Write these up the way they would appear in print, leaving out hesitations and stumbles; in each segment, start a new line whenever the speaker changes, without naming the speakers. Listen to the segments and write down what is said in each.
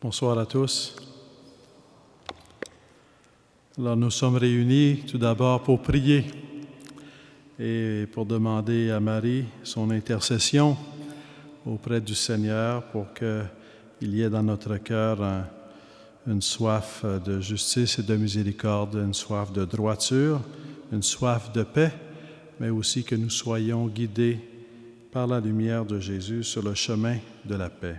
Bonsoir à tous. Alors, nous sommes réunis tout d'abord pour prier et pour demander à Marie son intercession auprès du Seigneur pour qu'il y ait dans notre cœur une soif de justice et de miséricorde, une soif de droiture, une soif de paix, mais aussi que nous soyons guidés par la lumière de Jésus sur le chemin de la paix.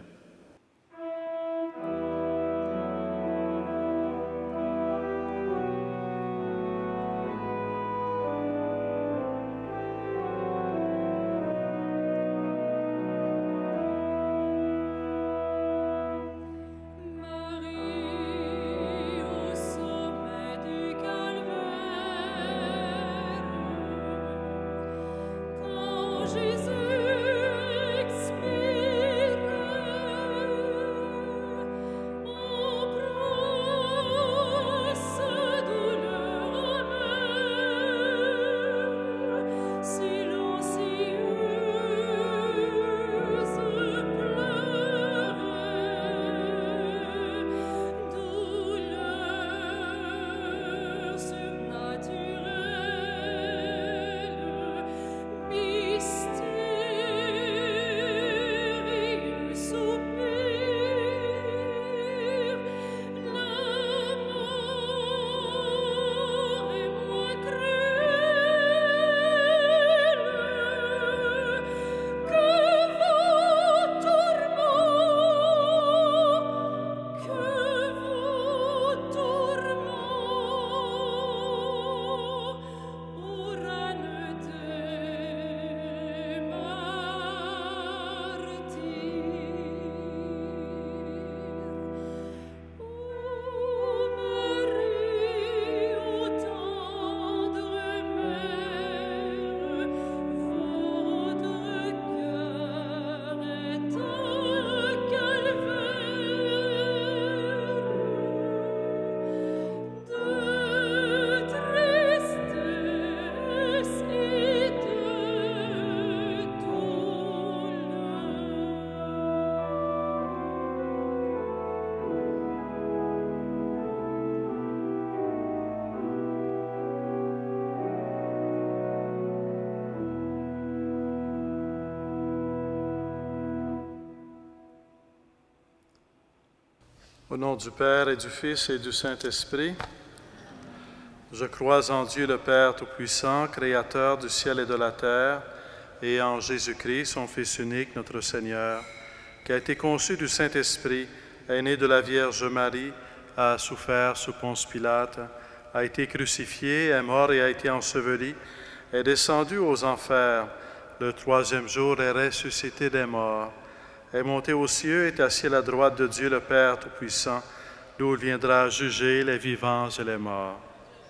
Au nom du Père et du Fils et du Saint-Esprit, je crois en Dieu le Père Tout-Puissant, Créateur du ciel et de la terre, et en Jésus-Christ, son Fils unique, notre Seigneur, qui a été conçu du Saint-Esprit, est né de la Vierge Marie, a souffert sous Ponce Pilate, a été crucifié, est mort et a été enseveli, est descendu aux enfers, le troisième jour est ressuscité des morts, est monté aux cieux, est assis à la droite de Dieu le Père Tout-Puissant, d'où il viendra juger les vivants et les morts.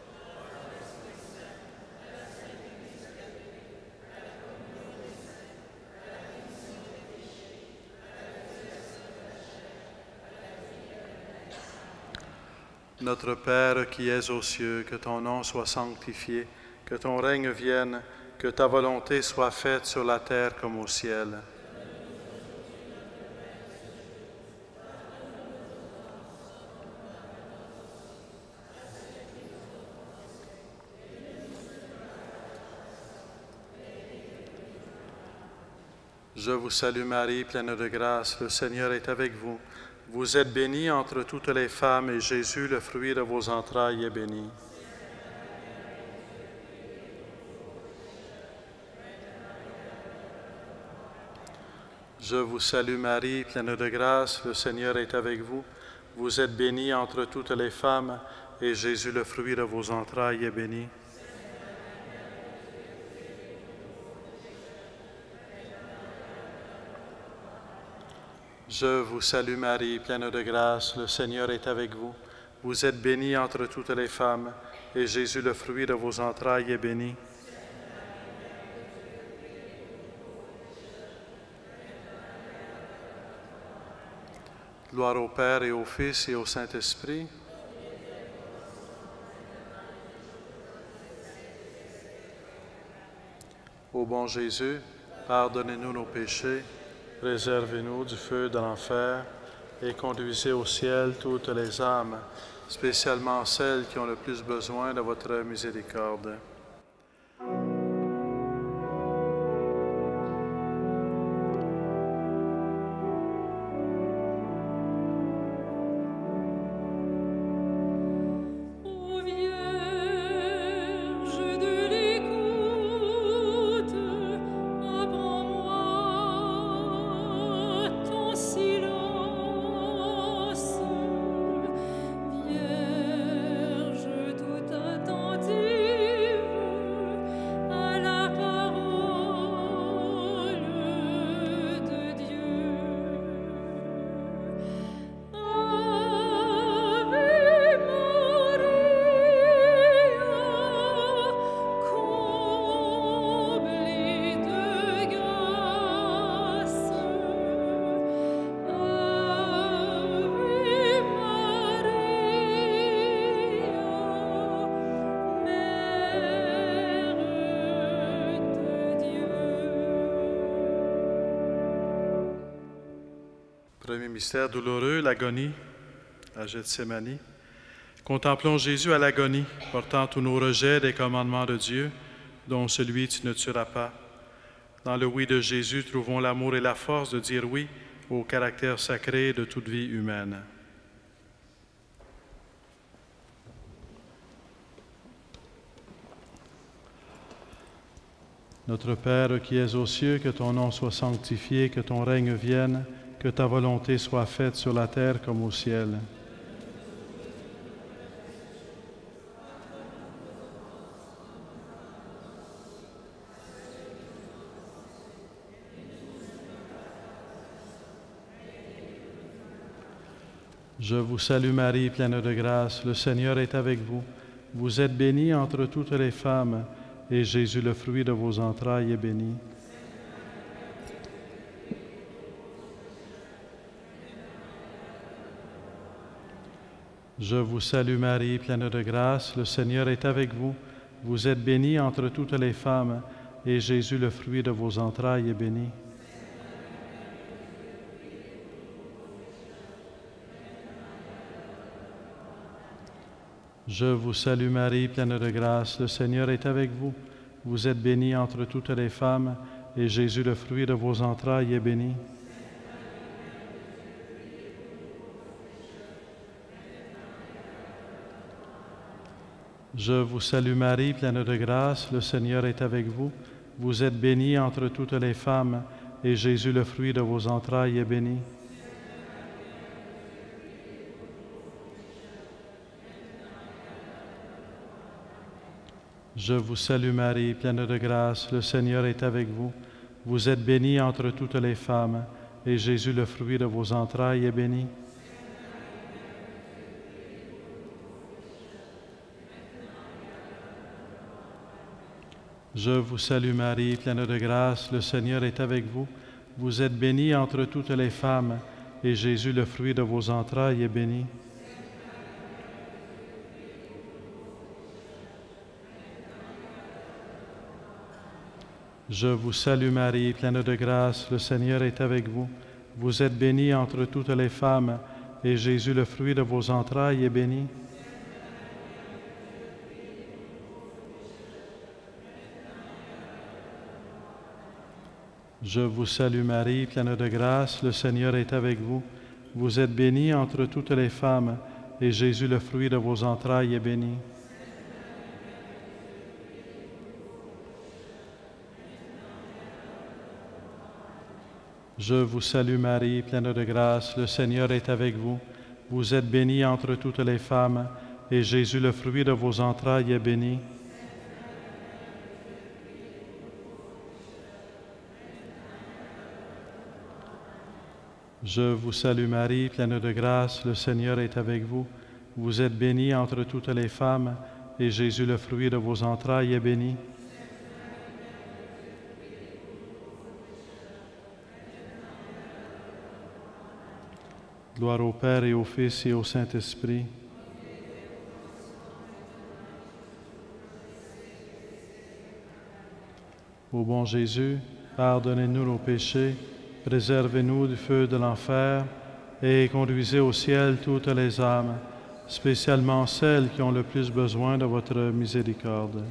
Notre Père qui es aux cieux, que ton nom soit sanctifié, que ton règne vienne, que ta volonté soit faite sur la terre comme au ciel. Je vous salue Marie, pleine de grâce, le Seigneur est avec vous. Vous êtes bénie entre toutes les femmes, et Jésus, le fruit de vos entrailles, est béni. Je vous salue Marie, pleine de grâce, le Seigneur est avec vous. Vous êtes bénie entre toutes les femmes, et Jésus, le fruit de vos entrailles, est béni. Je vous salue Marie, pleine de grâce, le Seigneur est avec vous. Vous êtes bénie entre toutes les femmes, et Jésus, le fruit de vos entrailles, est béni. Gloire au Père et au Fils et au Saint-Esprit. Ô bon Jésus, pardonnez-nous nos péchés, préservez-nous du feu de l'enfer, et conduisez au ciel toutes les âmes, spécialement celles qui ont le plus besoin de votre miséricorde. Premier mystère douloureux, l'agonie à Gethsémani. Contemplons Jésus à l'agonie, portant tous nos rejets des commandements de Dieu, dont celui « Tu ne tueras pas ». Dans le oui de Jésus, trouvons l'amour et la force de dire oui au caractère sacré de toute vie humaine. Notre Père qui es aux cieux, que ton nom soit sanctifié, que ton règne vienne, que ta volonté soit faite sur la terre comme au ciel. Je vous salue Marie, pleine de grâce, le Seigneur est avec vous. Vous êtes bénie entre toutes les femmes, et Jésus, le fruit de vos entrailles, est béni. Je vous salue Marie, pleine de grâce, le Seigneur est avec vous. Vous êtes bénie entre toutes les femmes, et Jésus, le fruit de vos entrailles, est béni. Je vous salue Marie, pleine de grâce, le Seigneur est avec vous. Vous êtes bénie entre toutes les femmes, et Jésus, le fruit de vos entrailles, est béni. Je vous salue Marie, pleine de grâce, le Seigneur est avec vous. Vous êtes bénie entre toutes les femmes, et Jésus, le fruit de vos entrailles, est béni. Je vous salue Marie, pleine de grâce, le Seigneur est avec vous. Vous êtes bénie entre toutes les femmes, et Jésus, le fruit de vos entrailles, est béni. Je vous salue Marie, pleine de grâce, le Seigneur est avec vous. Vous êtes bénie entre toutes les femmes, et Jésus, le fruit de vos entrailles, est béni. Je vous salue Marie, pleine de grâce, le Seigneur est avec vous. Vous êtes bénie entre toutes les femmes, et Jésus, le fruit de vos entrailles, est béni. Je vous salue Marie, pleine de grâce, le Seigneur est avec vous. Vous êtes bénie entre toutes les femmes, et Jésus, le fruit de vos entrailles, est béni. Je vous salue Marie, pleine de grâce, le Seigneur est avec vous. Vous êtes bénie entre toutes les femmes, et Jésus, le fruit de vos entrailles, est béni. Je vous salue Marie, pleine de grâce, le Seigneur est avec vous. Vous êtes bénie entre toutes les femmes, et Jésus, le fruit de vos entrailles, est béni. Gloire au Père et au Fils et au Saint-Esprit. Ô bon Jésus, pardonnez-nous nos péchés, préservez-nous du feu de l'enfer, et conduisez au ciel toutes les âmes, spécialement celles qui ont le plus besoin de votre miséricorde.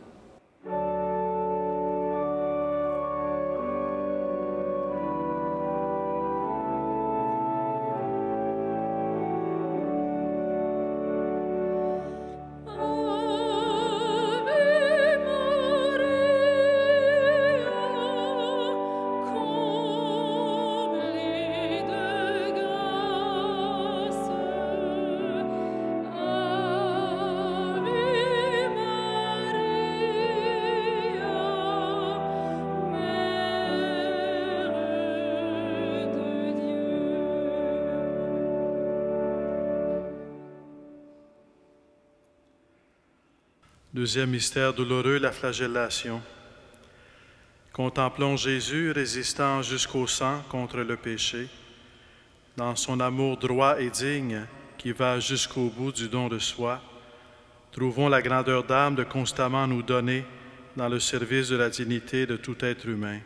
Deuxième mystère douloureux, la flagellation. Contemplons Jésus résistant jusqu'au sang contre le péché, dans son amour droit et digne qui va jusqu'au bout du don de soi. Trouvons la grandeur d'âme de constamment nous donner dans le service de la dignité de tout être humain.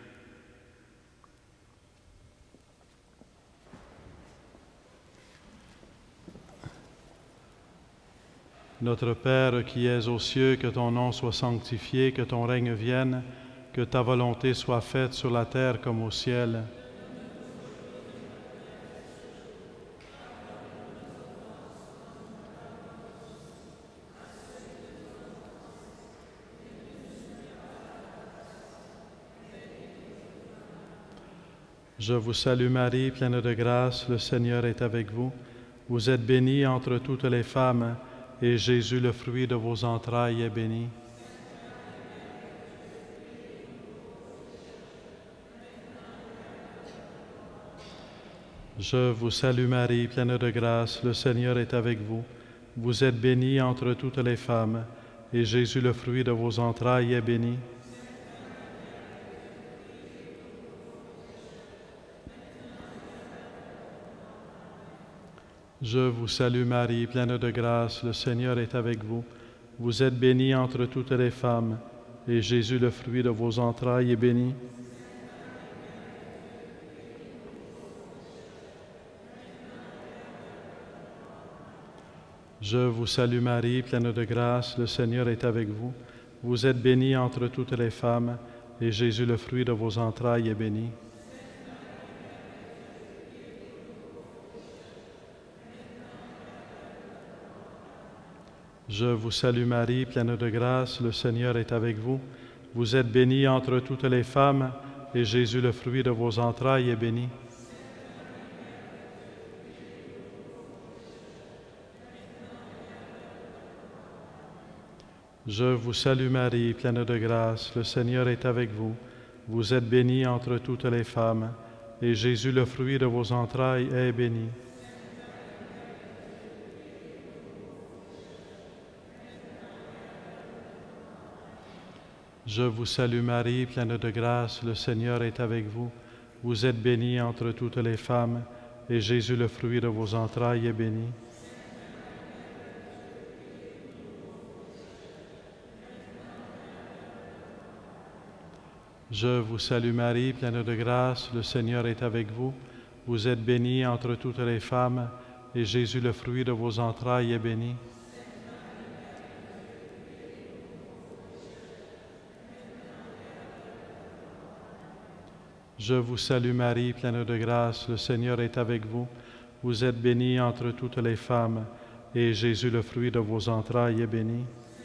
Notre Père qui es aux cieux, que ton nom soit sanctifié, que ton règne vienne, que ta volonté soit faite sur la terre comme au ciel. Je vous salue Marie, pleine de grâce, le Seigneur est avec vous. Vous êtes bénie entre toutes les femmes, et Jésus, le fruit de vos entrailles, est béni. Je vous salue Marie, pleine de grâce, le Seigneur est avec vous. Vous êtes bénie entre toutes les femmes, et Jésus, le fruit de vos entrailles, est béni. Je vous salue Marie, pleine de grâce, le Seigneur est avec vous. Vous êtes bénie entre toutes les femmes, et Jésus, le fruit de vos entrailles, est béni. Je vous salue Marie, pleine de grâce, le Seigneur est avec vous. Vous êtes bénie entre toutes les femmes, et Jésus, le fruit de vos entrailles, est béni. Je vous salue Marie, pleine de grâce, le Seigneur est avec vous. Vous êtes bénie entre toutes les femmes, et Jésus, le fruit de vos entrailles, est béni. Je vous salue Marie, pleine de grâce, le Seigneur est avec vous. Vous êtes bénie entre toutes les femmes, et Jésus, le fruit de vos entrailles, est béni. Je vous salue Marie, pleine de grâce, le Seigneur est avec vous. Vous êtes bénie entre toutes les femmes, et Jésus, le fruit de vos entrailles, est béni. Je vous salue Marie, pleine de grâce, le Seigneur est avec vous. Vous êtes bénie entre toutes les femmes, et Jésus, le fruit de vos entrailles, est béni. Je vous salue Marie, pleine de grâce, le Seigneur est avec vous. Vous êtes bénie entre toutes les femmes, et Jésus, le fruit de vos entrailles, est béni.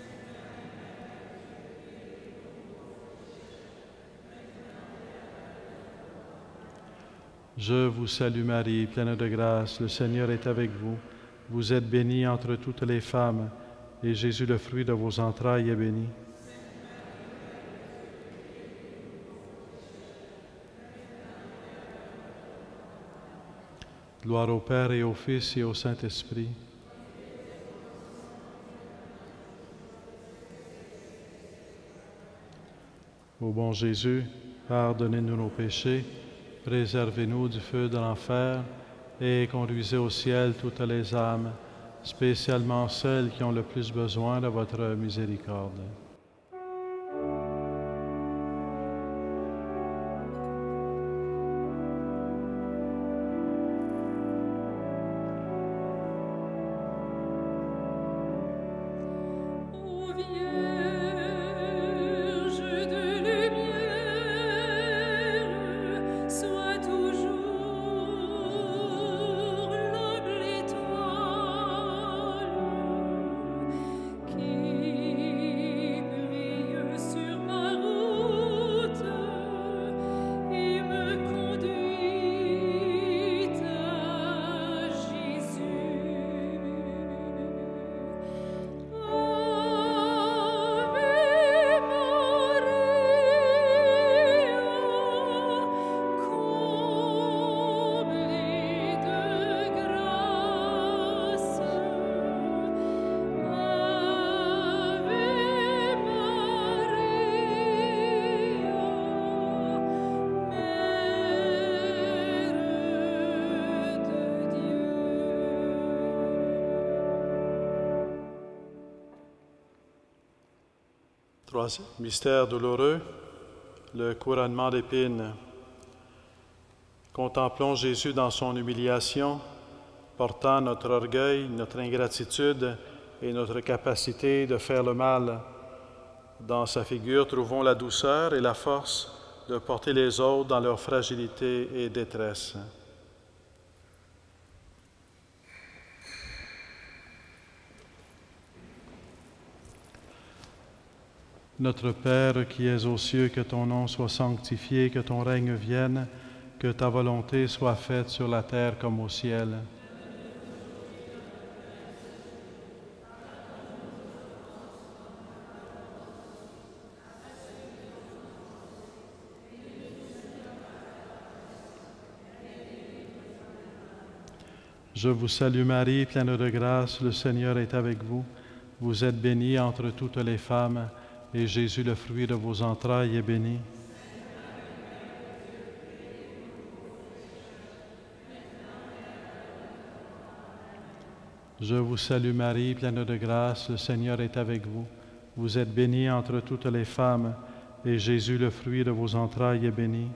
Je vous salue Marie, pleine de grâce, le Seigneur est avec vous. Vous êtes bénie entre toutes les femmes, et Jésus, le fruit de vos entrailles, est béni. Gloire au Père et au Fils et au Saint-Esprit. Ô bon Jésus, pardonnez-nous nos péchés, préservez-nous du feu de l'enfer et conduisez au ciel toutes les âmes, spécialement celles qui ont le plus besoin de votre miséricorde. Troisième mystère douloureux, le couronnement d'épines. Contemplons Jésus dans son humiliation, portant notre orgueil, notre ingratitude et notre capacité de faire le mal. Dans sa figure, trouvons la douceur et la force de porter les autres dans leur fragilité et détresse. Notre Père qui es aux cieux, que ton nom soit sanctifié, que ton règne vienne, que ta volonté soit faite sur la terre comme au ciel. Je vous salue Marie, pleine de grâce, le Seigneur est avec vous. Vous êtes bénie entre toutes les femmes, et Jésus, le fruit de vos entrailles, est béni. Je vous salue Marie, pleine de grâce, le Seigneur est avec vous. Vous êtes bénie entre toutes les femmes, et Jésus, le fruit de vos entrailles, est béni.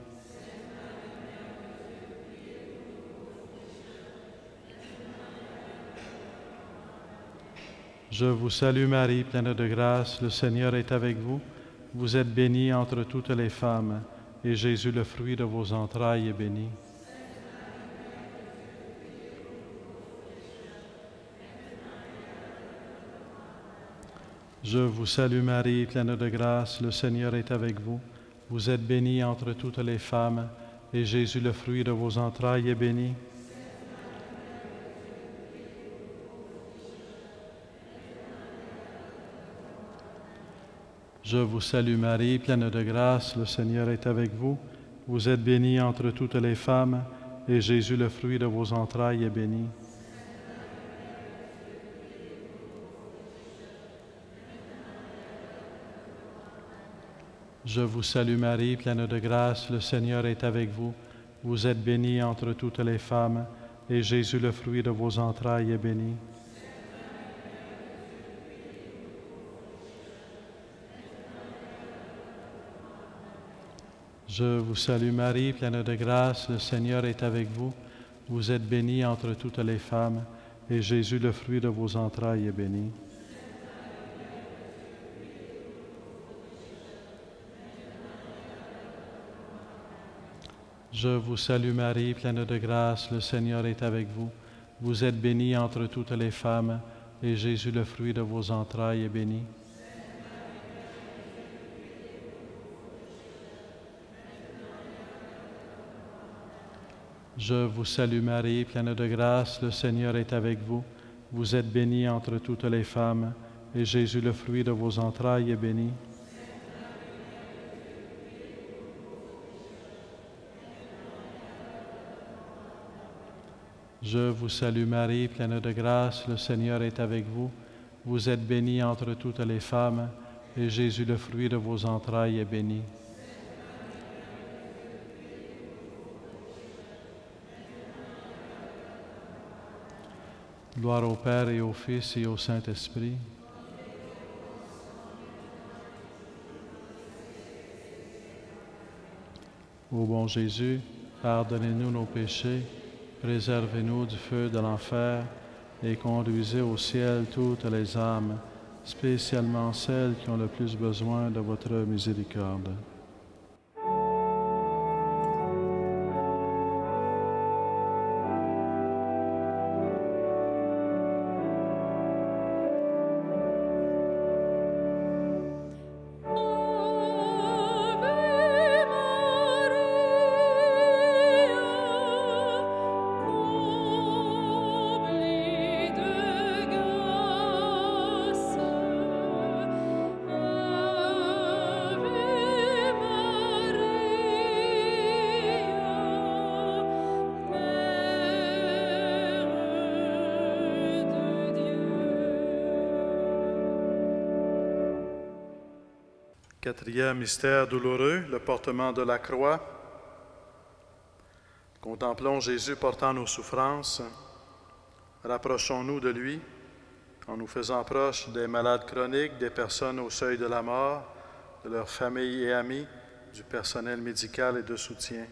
Je vous salue Marie, pleine de grâce, le Seigneur est avec vous. Vous êtes bénie entre toutes les femmes, et Jésus, le fruit de vos entrailles, est béni. Je vous salue Marie, pleine de grâce, le Seigneur est avec vous. Vous êtes bénie entre toutes les femmes, et Jésus, le fruit de vos entrailles, est béni. Je vous salue Marie, pleine de grâce, le Seigneur est avec vous. Vous êtes bénie entre toutes les femmes, et Jésus, le fruit de vos entrailles, est béni. Je vous salue Marie, pleine de grâce, le Seigneur est avec vous. Vous êtes bénie entre toutes les femmes, et Jésus, le fruit de vos entrailles, est béni. Je vous salue Marie, pleine de grâce, le Seigneur est avec vous. Vous êtes bénie entre toutes les femmes, et Jésus, le fruit de vos entrailles, est béni. Je vous salue Marie, pleine de grâce, le Seigneur est avec vous. Vous êtes bénie entre toutes les femmes, et Jésus, le fruit de vos entrailles, est béni. Je vous salue Marie, pleine de grâce, le Seigneur est avec vous. Vous êtes bénie entre toutes les femmes, et Jésus, le fruit de vos entrailles, est béni. Je vous salue Marie, pleine de grâce, le Seigneur est avec vous. Vous êtes bénie entre toutes les femmes, et Jésus, le fruit de vos entrailles, est béni. Gloire au Père et au Fils et au Saint-Esprit. Ô bon Jésus, pardonnez-nous nos péchés, préservez-nous du feu de l'enfer et conduisez au ciel toutes les âmes, spécialement celles qui ont le plus besoin de votre miséricorde. Quatrième mystère douloureux, le portement de la croix. Contemplons Jésus portant nos souffrances. Rapprochons-nous de lui en nous faisant proches des malades chroniques, des personnes au seuil de la mort, de leurs familles et amis, du personnel médical et de soutien.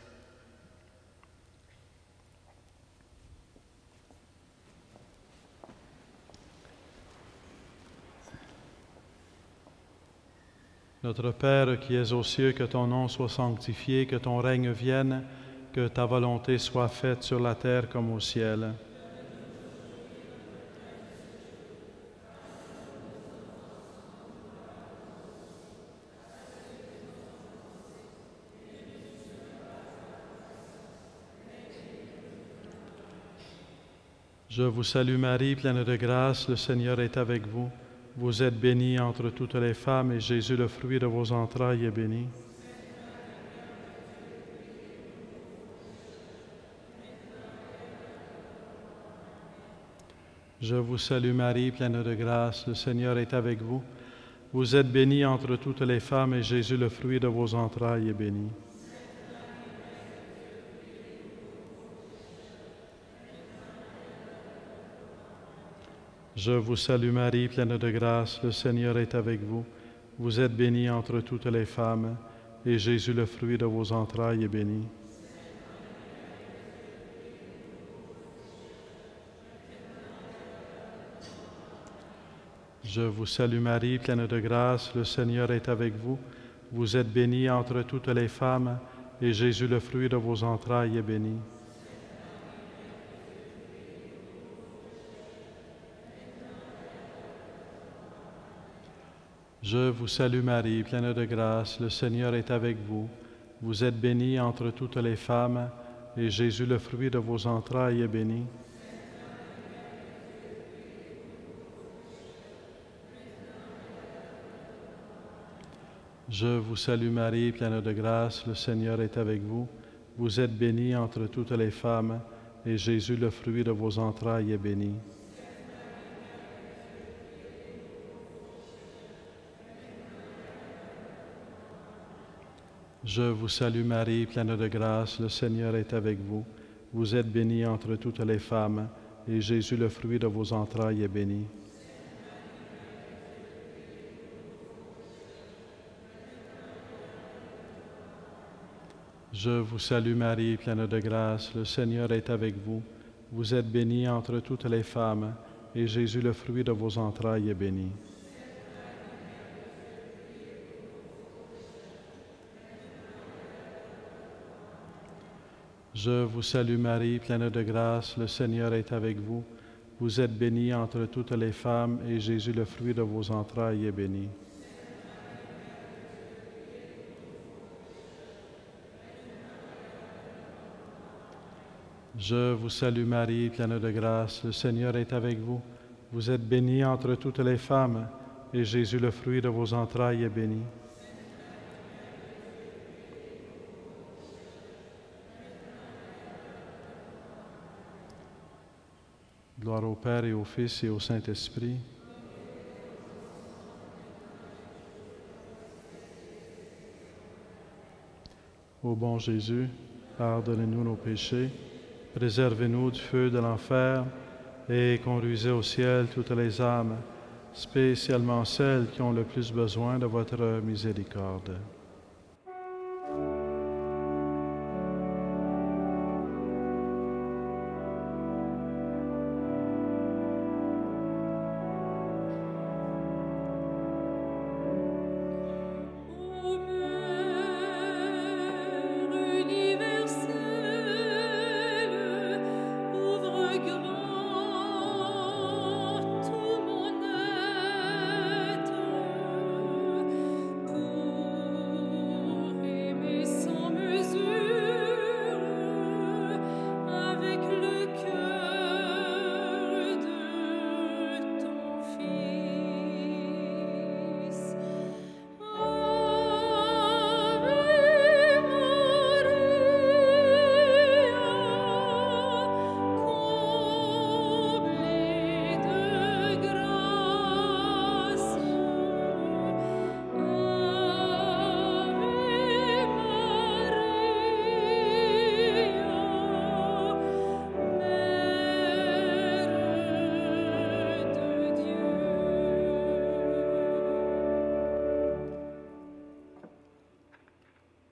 Notre Père qui es aux cieux, que ton nom soit sanctifié, que ton règne vienne, que ta volonté soit faite sur la terre comme au ciel. Je vous salue Marie, pleine de grâce, le Seigneur est avec vous. Vous êtes bénie entre toutes les femmes, et Jésus, le fruit de vos entrailles, est béni. Je vous salue Marie, pleine de grâce, le Seigneur est avec vous. Vous êtes bénie entre toutes les femmes, et Jésus, le fruit de vos entrailles, est béni. Je vous salue Marie, pleine de grâce, le Seigneur est avec vous. Vous êtes bénie entre toutes les femmes, et Jésus, le fruit de vos entrailles, est béni. Je vous salue Marie, pleine de grâce, le Seigneur est avec vous. Vous êtes bénie entre toutes les femmes, et Jésus, le fruit de vos entrailles, est béni. Je vous salue Marie, pleine de grâce, le Seigneur est avec vous. Vous êtes bénie entre toutes les femmes, et Jésus, le fruit de vos entrailles, est béni. Je vous salue Marie, pleine de grâce, le Seigneur est avec vous. Vous êtes bénie entre toutes les femmes, et Jésus, le fruit de vos entrailles, est béni. Je vous salue Marie, pleine de grâce, le Seigneur est avec vous. Vous êtes bénie entre toutes les femmes, et Jésus, le fruit de vos entrailles, est béni. Je vous salue Marie, pleine de grâce, le Seigneur est avec vous. Vous êtes bénie entre toutes les femmes, et Jésus, le fruit de vos entrailles, est béni. Je vous salue Marie, pleine de grâce, le Seigneur est avec vous. Vous êtes bénie entre toutes les femmes, et Jésus, le fruit de vos entrailles, est béni. Je vous salue Marie, pleine de grâce, le Seigneur est avec vous. Vous êtes bénie entre toutes les femmes, et Jésus, le fruit de vos entrailles, est béni. Gloire au Père et au Fils et au Saint-Esprit. Ô bon Jésus, pardonnez-nous nos péchés, préservez-nous du feu de l'enfer et conduisez au ciel toutes les âmes, spécialement celles qui ont le plus besoin de votre miséricorde.
Pour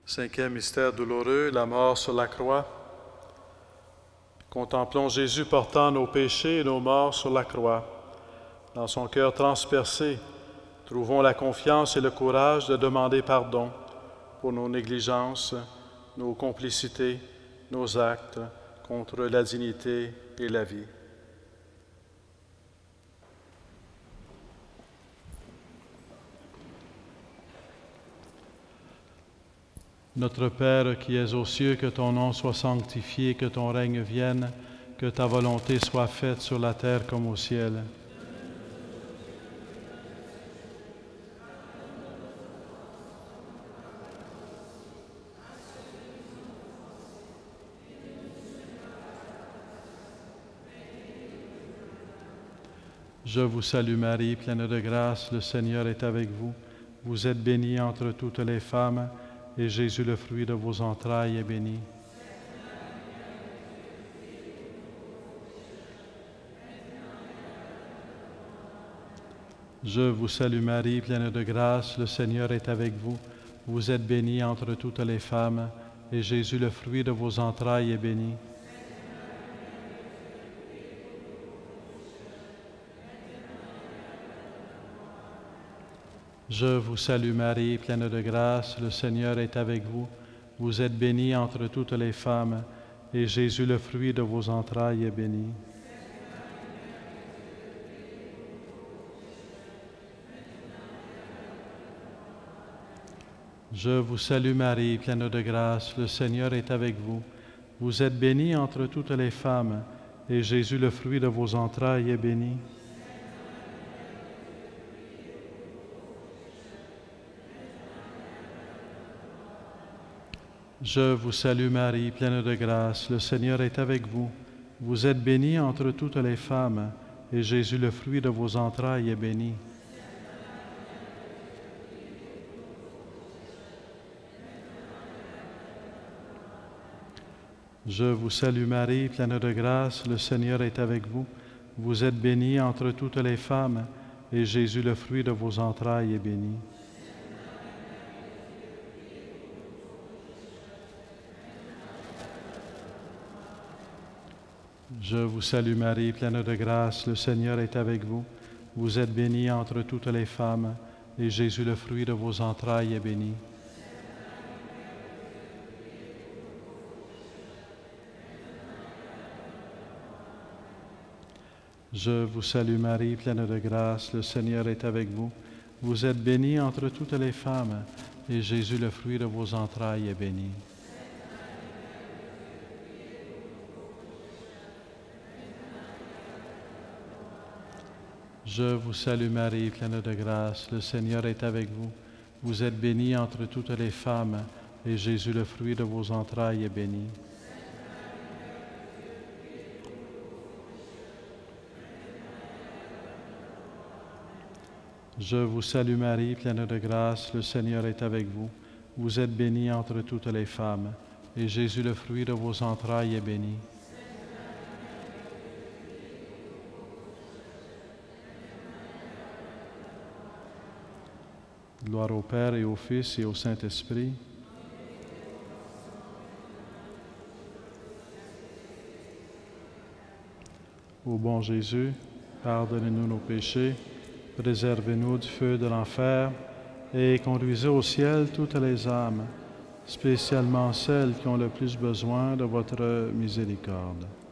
Cinquième mystère douloureux, la mort sur la croix. Contemplons Jésus portant nos péchés et nos morts sur la croix. Dans son cœur transpercé, trouvons la confiance et le courage de demander pardon pour nos négligences, nos complicités, nos actes contre la dignité et la vie. Notre Père qui es aux cieux, que ton nom soit sanctifié, que ton règne vienne, que ta volonté soit faite sur la terre comme au ciel. Je vous salue Marie, pleine de grâce, le Seigneur est avec vous. Vous êtes bénie entre toutes les femmes, et Jésus, le fruit de vos entrailles, est béni. Je vous salue Marie, pleine de grâce, le Seigneur est avec vous. Vous êtes bénie entre toutes les femmes, et Jésus, le fruit de vos entrailles, est béni. Je vous salue Marie, pleine de grâce, le Seigneur est avec vous. Vous êtes bénie entre toutes les femmes, et Jésus, le fruit de vos entrailles, est béni. Je vous salue Marie, pleine de grâce, le Seigneur est avec vous. Vous êtes bénie entre toutes les femmes, et Jésus, le fruit de vos entrailles, est béni. Je vous salue Marie, pleine de grâce, le Seigneur est avec vous. Vous êtes bénie entre toutes les femmes, et Jésus, le fruit de vos entrailles, est béni. Je vous salue Marie, pleine de grâce, le Seigneur est avec vous. Vous êtes bénie entre toutes les femmes, et Jésus, le fruit de vos entrailles, est béni. Je vous salue Marie, pleine de grâce, le Seigneur est avec vous. Vous êtes bénie entre toutes les femmes, et Jésus, le fruit de vos entrailles, est béni. Je vous salue Marie, pleine de grâce, le Seigneur est avec vous. Vous êtes bénie entre toutes les femmes, et Jésus, le fruit de vos entrailles, est béni. Je vous salue Marie, pleine de grâce, le Seigneur est avec vous. Vous êtes bénie entre toutes les femmes, et Jésus, le fruit de vos entrailles, est béni. Je vous salue Marie, pleine de grâce, le Seigneur est avec vous. Vous êtes bénie entre toutes les femmes, et Jésus, le fruit de vos entrailles, est béni. Gloire au Père et au Fils et au Saint-Esprit. Ô bon Jésus, pardonnez-nous nos péchés, préservez-nous du feu de l'enfer et conduisez au ciel toutes les âmes, spécialement celles qui ont le plus besoin de votre miséricorde.